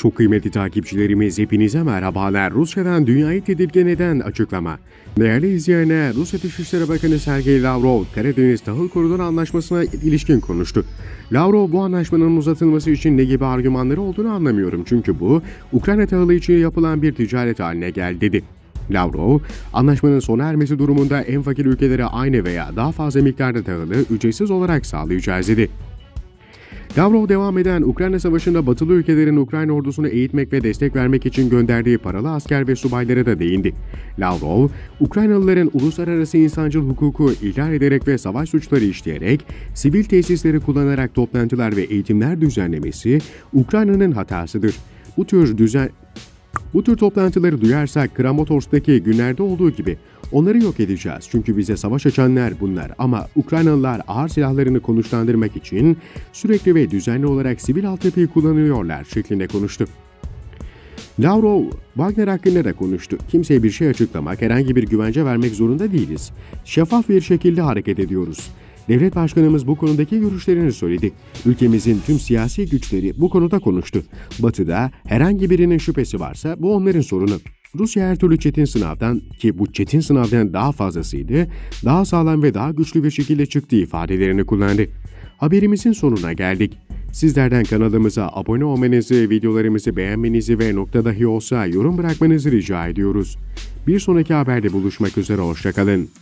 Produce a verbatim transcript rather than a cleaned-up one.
Çok kıymetli takipçilerimiz, hepinize merhabalar. Rusya'dan dünyayı tedirgin eden açıklama. Değerli izleyenler, Rusya Dışişleri Bakanı Sergey Lavrov, Karadeniz Tahıl Koridoru Anlaşması'na ilişkin konuştu. Lavrov, bu anlaşmanın uzatılması için ne gibi argümanları olduğunu anlamıyorum. Çünkü bu, Ukrayna tahılı için yapılan bir ticaret haline geldi, dedi. Lavrov, anlaşmanın sona ermesi durumunda en fakir ülkelere aynı veya daha fazla miktarda tahılı ücretsiz olarak sağlayacağız, dedi. Lavrov devam eden Ukrayna Savaşı'nda batılı ülkelerin Ukrayna ordusunu eğitmek ve destek vermek için gönderdiği paralı asker ve subaylara da değindi. Lavrov, Ukraynalıların uluslararası insancıl hukuku ihlal ederek ve savaş suçları işleyerek sivil tesisleri kullanarak toplantılar ve eğitimler düzenlemesi Ukrayna'nın hatasıdır. Bu tür düzen Bu tür toplantıları duyarsak Kramatorsk'taki günlerde olduğu gibi onları yok edeceğiz. Çünkü bize savaş açanlar bunlar, ama Ukraynalılar ağır silahlarını konuşlandırmak için sürekli ve düzenli olarak sivil altyapıyı kullanıyorlar şeklinde konuştu. Lavrov, Wagner hakkında da konuştu. Kimseye bir şey açıklamak, herhangi bir güvence vermek zorunda değiliz. Şeffaf bir şekilde hareket ediyoruz. Devlet başkanımız bu konudaki görüşlerini söyledi. Ülkemizin tüm siyasi güçleri bu konuda konuştu. Batı'da herhangi birinin şüphesi varsa bu onların sorunu. Rusya her türlü çetin sınavdan, ki bu çetin sınavdan daha fazlasıydı, daha sağlam ve daha güçlü bir şekilde çıktığı ifadelerini kullandı. Haberimizin sonuna geldik. Sizlerden kanalımıza abone olmanızı, videolarımızı beğenmenizi ve nokta dahi olsa yorum bırakmanızı rica ediyoruz. Bir sonraki haberde buluşmak üzere, hoşça kalın.